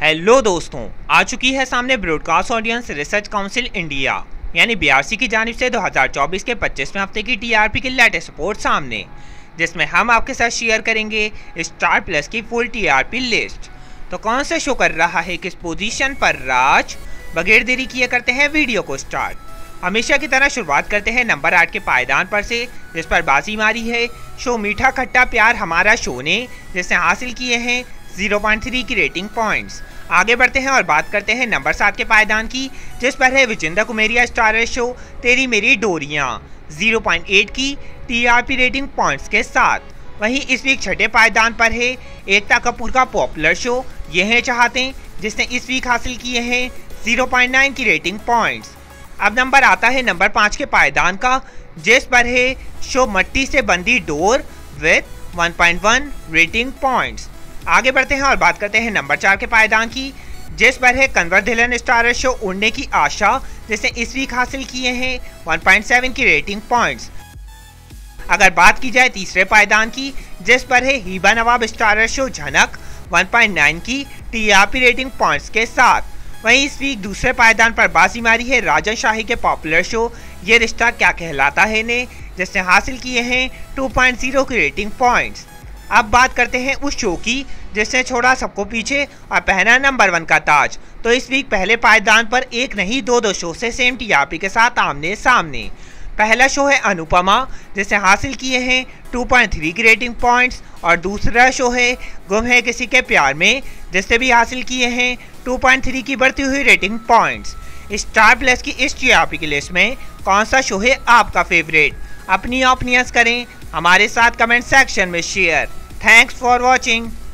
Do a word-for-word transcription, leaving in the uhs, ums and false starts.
Hello दोस्तों, आ चुकी है सामने broadcast audience research council India यानी बी आर सी की जानिब से दो हज़ार चौबीस के पच्चीसवें हफ्ते की टी आर पी की लेटेस्ट रिपोर्ट सामने, जिसमें हम आपके साथ शेयर करेंगे स्टार प्लस की full T R P list. तो कौन सा शो कर रहा है किस पोजीशन पर राज, बगैर देरी किए करते हैं वीडियो को स्टार्ट। हमेशा की तरह शुरुआत करते हैं नंबर आठ के पायदान पर से, जिस पर बाजी मारी है शो मीठा खट्टा प्यार हमारा शो ने, जिसने हासिल किए हैं ज़ीरो पॉइंट थ्री की रेटिंग पॉइंट्स। आगे बढ़ते हैं और बात करते हैं नंबर सात के पायदान की, जिस पर है Vijendra Kumeria starrer show Teri Meri Doriyaan zero point eight की T R P rating points के साथ। वहीं इस वीक छठे पायदान पर है एकता कपूर का पॉपुलर शो ये है चाहते, जिसने इस वीक हासिल किए हैं ज़ीरो पॉइंट नाइन की रेटिंग पॉइंट्स। अब नंबर आता है नंबर पाँच के पायदान का, जिस पर है show Mati Se Bandhi Dor with one point one rating points. आगे बढ़ते हैं और बात करते हैं नंबर चार के पायदान की, जिस पर है कन्वर धिल्लन स्टारर शो उड़ने की आशा, जिसने इस वीक हासिल किए हैं वन पॉइंट सेवन की रेटिंग पॉइंट्स। अगर बात की जाए तीसरे पायदान की, जिस पर है Hiba Nawab starrer show Jhanak one point nine की T R P rating points के साथ। वहीं इस वीक दूसरे पायदान पर बाजी मारी है राजन शाही के पॉपुलर शो ये रिश्ता क्या कहलाता है ने, जिसने हासिल किए हैं टू पॉइंट ज़ीरो की रेटिंग पॉइंट्स। अब बात करते हैं उस शो की जिसने छोड़ा सबको पीछे और पहना नंबर वन का ताज। तो इस वीक पहले पायदान पर एक नहीं दो दो शो से सेम टी आर पी के साथ आमने सामने। पहला शो है अनुपमा, जिसने हासिल किए हैं टू पॉइंट थ्री की रेटिंग पॉइंट्स, और दूसरा शो है गुम है किसी के प्यार में, जिसने भी हासिल किए हैं टू पॉइंट थ्री की बढ़ती हुई रेटिंग पॉइंट्स। स्टार प्लस की इस टी आर पी की लिस्ट में कौन सा शो है आपका फेवरेट? अपनी ओपिनियंस करें हमारे साथ कमेंट सेक्शन में शेयर। Thanks for watching.